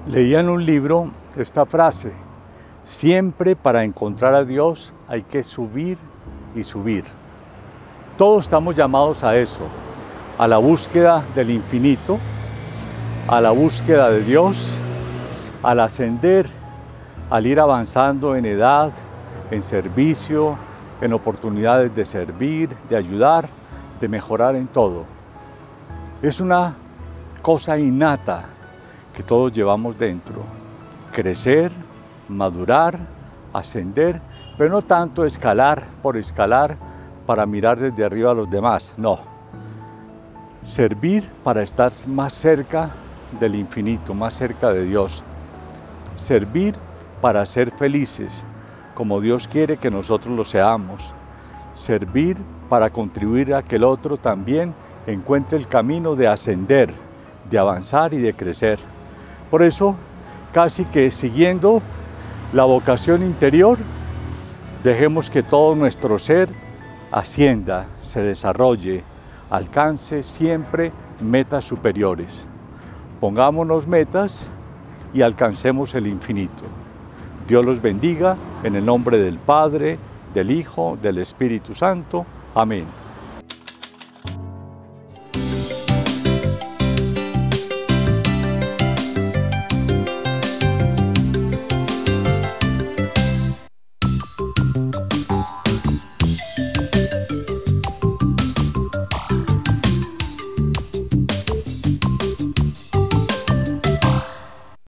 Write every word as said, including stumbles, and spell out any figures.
Leía en un libro esta frase: siempre para encontrar a Dios hay que subir y subir. Todos estamos llamados a eso, a la búsqueda del infinito, a la búsqueda de Dios, al ascender, al ir avanzando en edad, en servicio, en oportunidades de servir, de ayudar, de mejorar en todo. Es una cosa innata que todos llevamos dentro: crecer, madurar, ascender, pero no tanto escalar por escalar para mirar desde arriba a los demás, no. Servir para estar más cerca del infinito, más cerca de Dios. Servir para ser felices, como Dios quiere que nosotros lo seamos. Servir para contribuir a que el otro también encuentre el camino de ascender, de avanzar y de crecer. Por eso, casi que siguiendo la vocación interior, dejemos que todo nuestro ser ascienda, se desarrolle, alcance siempre metas superiores. Pongámonos metas y alcancemos el infinito. Dios los bendiga en el nombre del Padre, del Hijo, del Espíritu Santo. Amén.